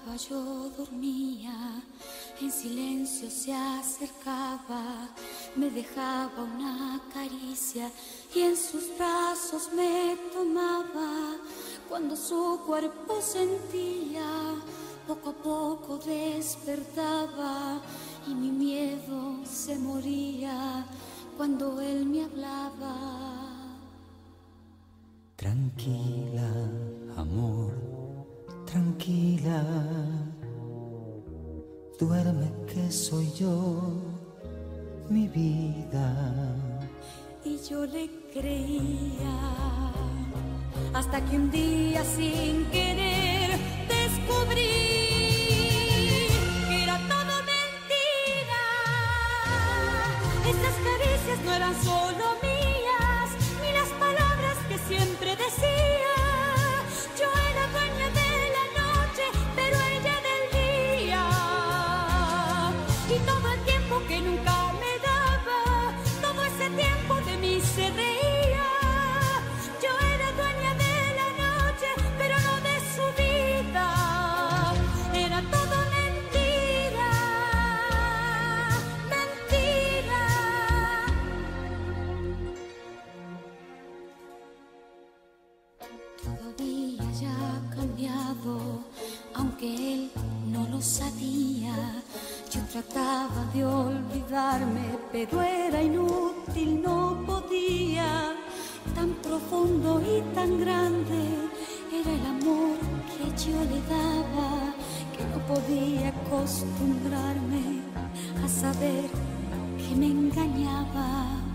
yo dormía, en silencio se acercaba, me dejaba una caricia y en sus brazos me tomaba. Cuando su cuerpo sentía, poco a poco despertaba y mi miedo se moría cuando él me hablaba. Tranquila, amor, tranquila, duerme que soy yo, mi vida. Y yo le creía, hasta que un día sin querer descubrí que era todo mentira. Esas caricias no eran solo mías, ni las palabras que siempre decía. Yo era dueña de la noche, pero ella del día. Y todo el tiempo que nunca me daba, todo ese tiempo de mí se reía. Yo era dueña de la noche, pero no de su vida. Era todo mentira, mentira. Todo había ya cambiado, aunque él no lo sabía. Yo trataba de olvidarme, pero era inútil, no podía. Tan profundo y tan grande era el amor que yo le daba, que no podía acostumbrarme a saber que me engañaba.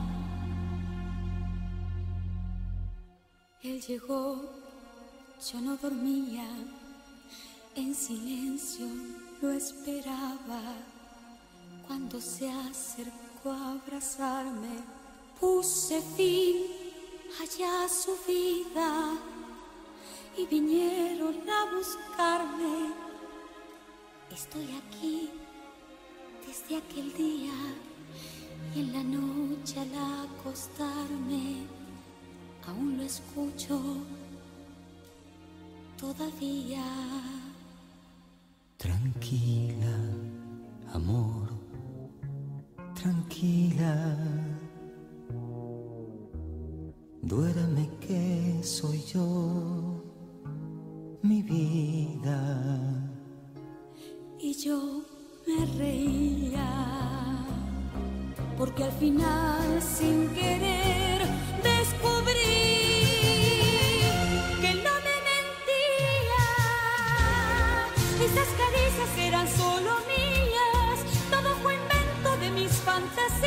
Él llegó, yo no dormía, en silencio lo esperaba. Cuando se acercó a abrazarme, puse fin allá a su vida y vinieron a buscarme. Estoy aquí desde aquel día y en la noche al acostarme aún lo escucho todavía. Tranquila, amor, tranquila, duerme que soy yo, mi vida. Y yo me reía, porque al final sin querer descubrí que no me mentía. Esas caricias eran solo mías, todo fue invento de mis fantasías.